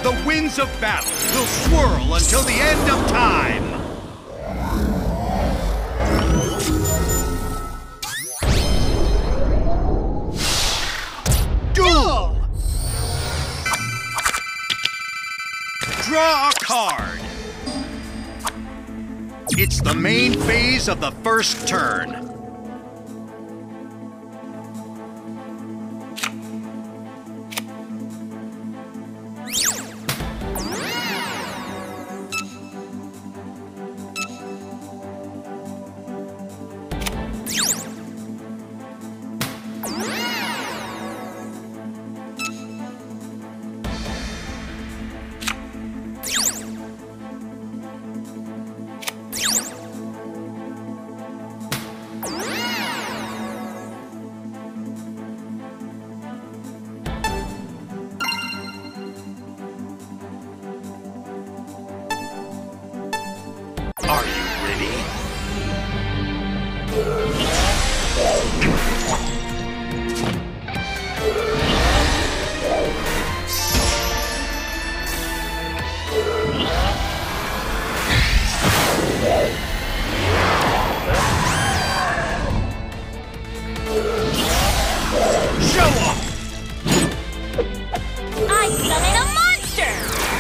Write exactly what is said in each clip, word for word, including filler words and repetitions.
The winds of battle will swirl until the end of time! Duel! Draw a card! It's the main phase of the first turn. Are you ready? Show off! I summon a monster!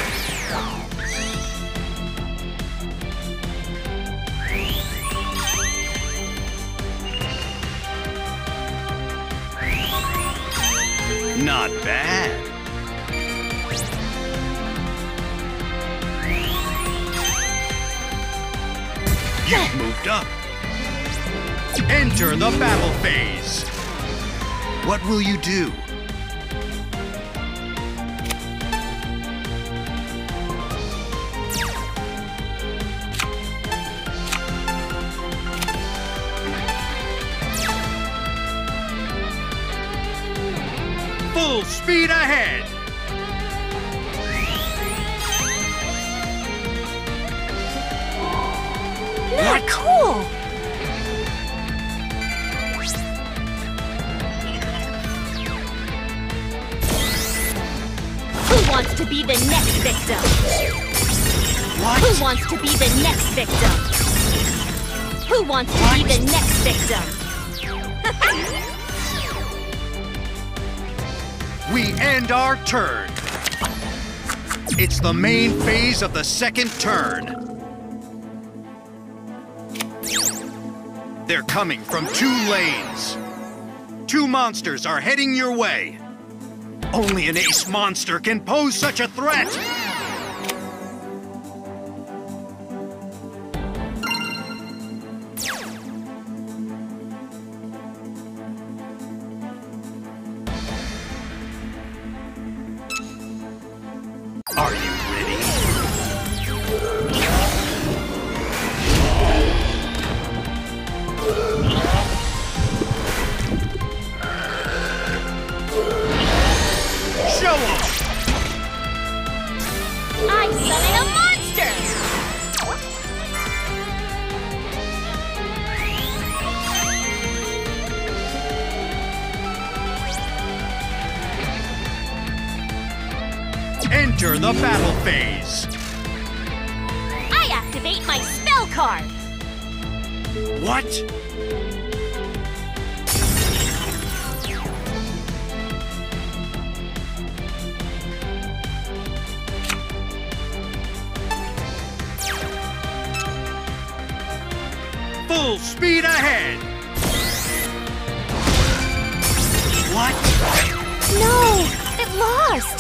Not bad. You've moved up. Enter the battle phase. What will you do? Full speed ahead! Not cool! Who wants to be the next victim? What? Who wants to be the next victim? Who wants to be the next victim? We end our turn. It's the main phase of the second turn. They're coming from two lanes. Two monsters are heading your way. Only an ace monster can pose such a threat. Are you ready? Show off! I summon a monster! Enter the battle phase. I activate my spell card! What? Full speed ahead! What? No! It lost!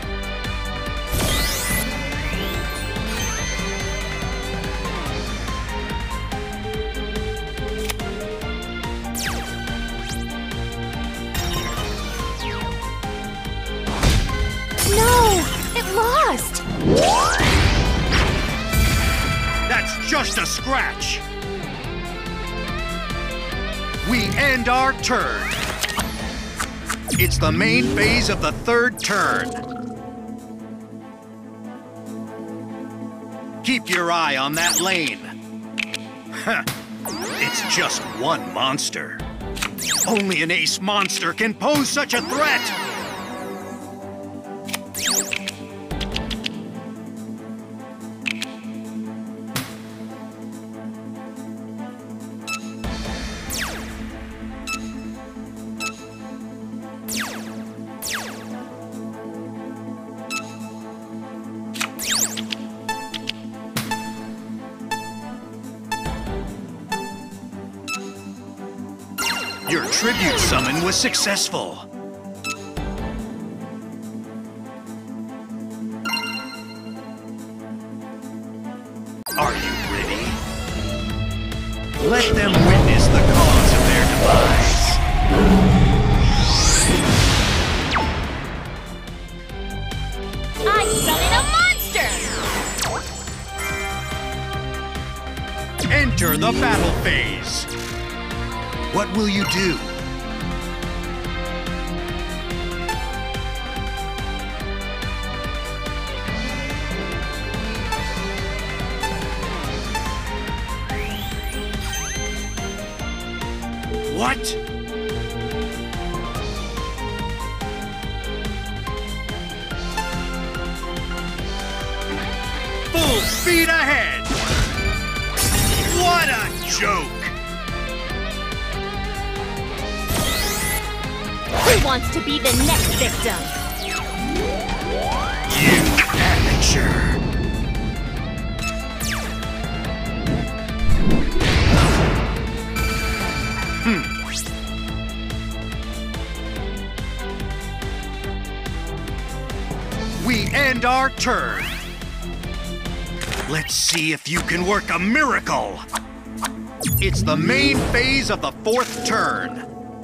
No! It lost! That's just a scratch! We end our turn. It's the main phase of the third turn. Keep your eye on that lane. Huh. It's just one monster. Only an ace monster can pose such a threat! tribute summon was successful. Are you ready? Let them witness the cause of their demise. I summon a monster! Enter the battle phase. What will you do? What? Full speed ahead! What a joke! Who wants to be the next victim? You amateur! Hmm. We end our turn. Let's see if you can work a miracle. It's the main phase of the fourth turn.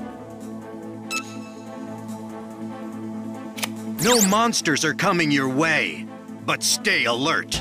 No monsters are coming your way, but stay alert.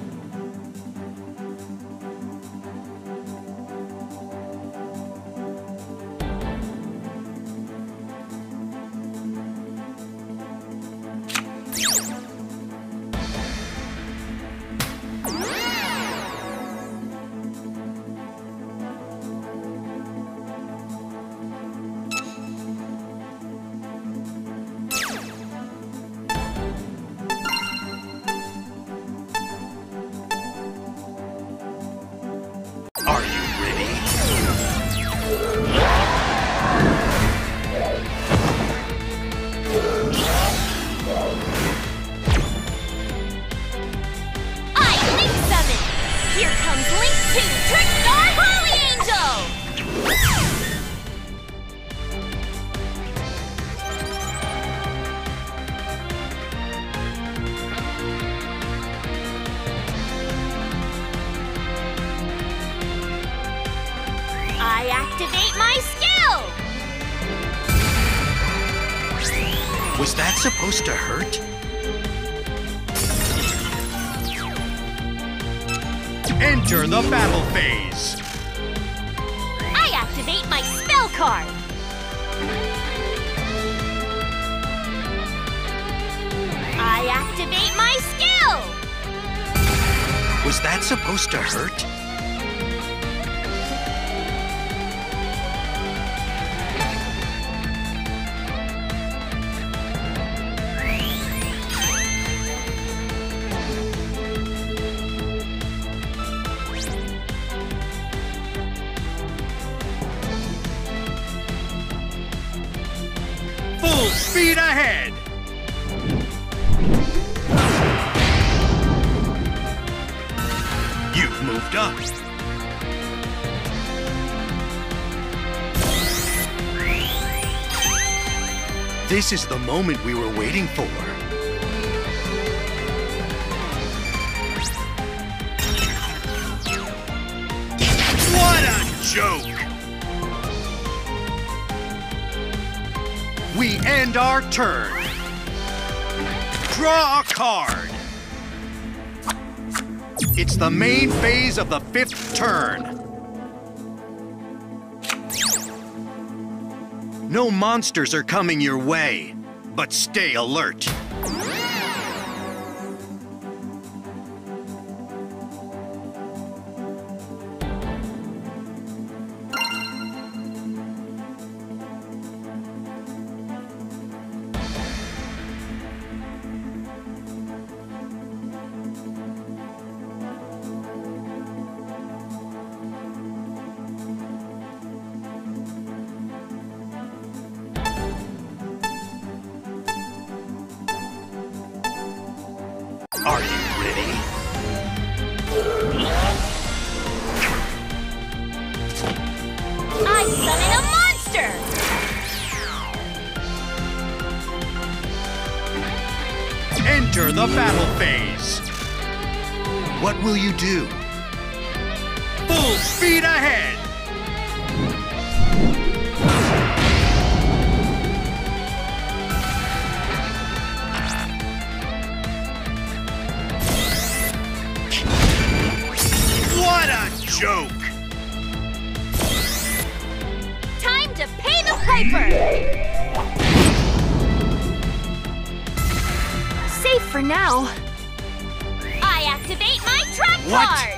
Are you ready? I Link Summon! Here comes Link two, Trickstar Holy Angel! I activate my skill! Was that supposed to hurt? Enter the battle phase. I activate my spell card! I activate my skill! Was that supposed to hurt? Full speed ahead! You've moved up. This is the moment we were waiting for. What a joke! We end our turn. Draw a card. It's the main phase of the fifth turn. No monsters are coming your way, but stay alert. Are you ready? I summon a monster! Enter the battle phase. What will you do? Full speed ahead! What a joke! Time to pay the piper! Safe for now. I activate my trap What? card!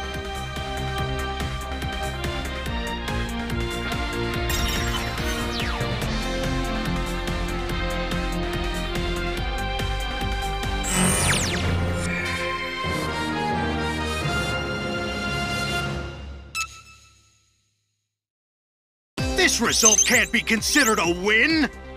This result can't be considered a win!